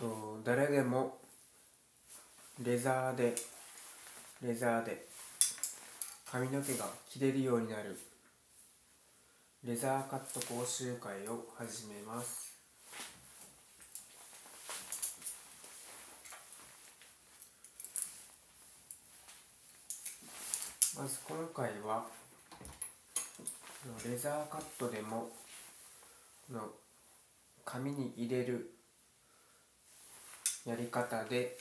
誰でもレザーで髪の毛が切れるようになるレザーカット講習会を始めます。まず今回はレザーカットでも髪に入れるやり方で、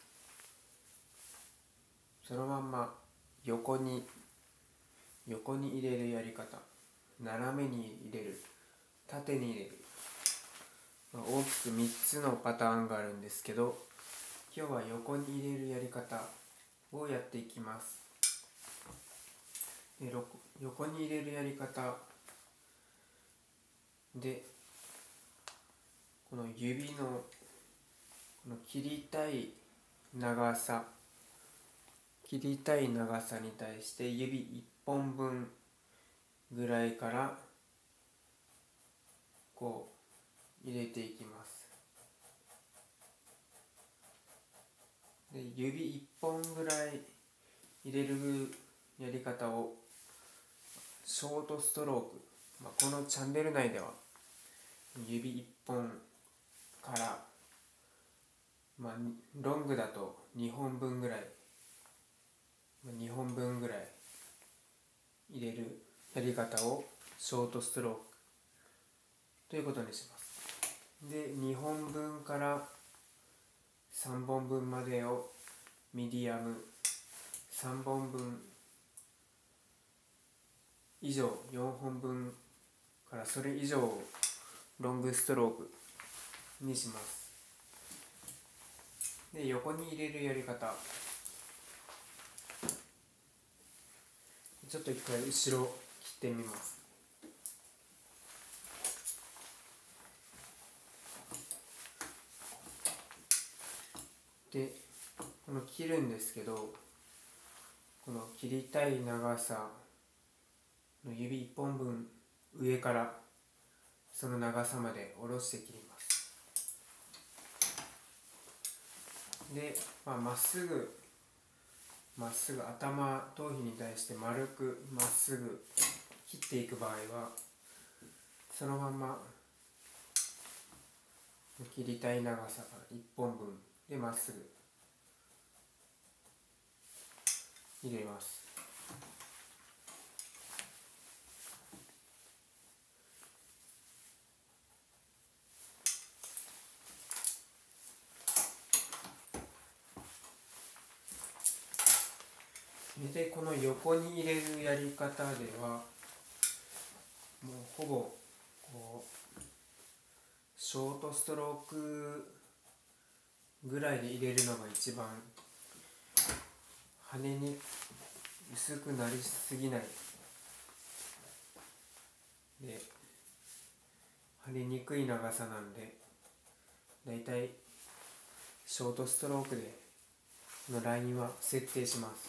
そのまんま横に入れるやり方、斜めに入れる、縦に入れる、大きく3つのパターンがあるんですけど、今日は横に入れるやり方をやっていきます。で、横に入れるやり方で、この指のこの切りたい長さに対して指1本分ぐらいからこう入れていきます。で、指1本ぐらい入れるやり方をショートストローク、このチャンネル内では指1本から、ロングだと2本分ぐらい入れるやり方をショートストロークということにします。で、2本分から3本分までをミディアム、3本分以上4本分からそれ以上をロングストロークにします。で、横に入れるやり方、ちょっと一回後ろ切ってみます。で、この切るんですけど、この切りたい長さの指1本分上からその長さまで下ろして切ります。で、まっすぐ頭皮に対して丸くまっすぐ切っていく場合は、そのまま切りたい長さから1本分でまっすぐ入れます。で、この横に入れるやり方ではもうほぼこうショートストロークぐらいで入れるのが一番羽に薄くなりすぎないで跳ねにくい長さなんで、だいたいショートストロークでのラインは設定します。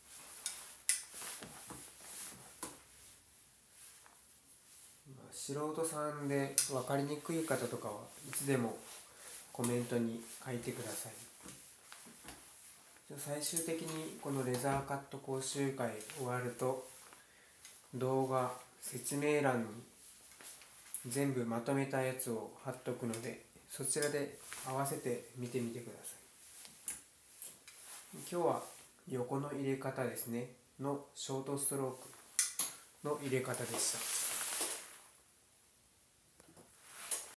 素人さんで分かりにくい方とかはいつでもコメントに書いてください。最終的にこのレザーカット講習会終わると動画説明欄に全部まとめたやつを貼っとくので、そちらで合わせて見てみてください。今日は横の入れ方ですねのショートストロークの入れ方でした。